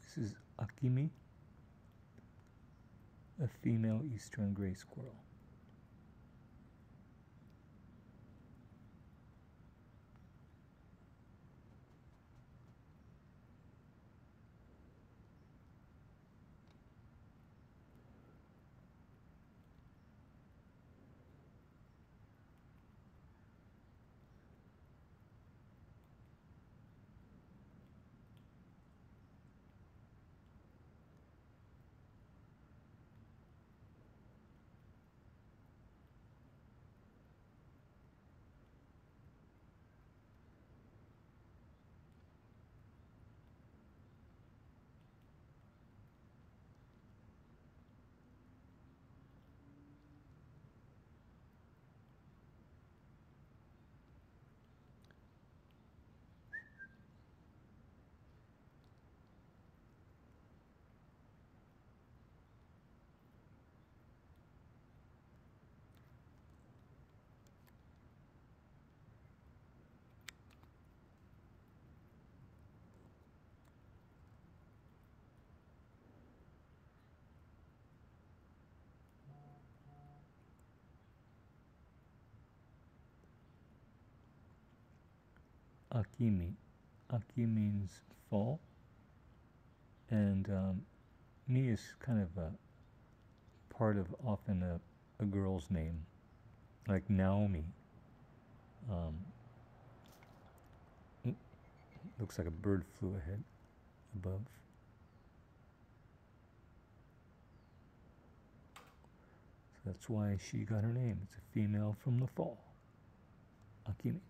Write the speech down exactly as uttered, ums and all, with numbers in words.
This is Akimi, a female Eastern Gray Squirrel. Akimi. Aki means fall, and um, Mi is kind of a part of often a, a girl's name, like Naomi. Um, looks like a bird flew ahead above. So that's why she got her name. It's a female from the fall. Akimi.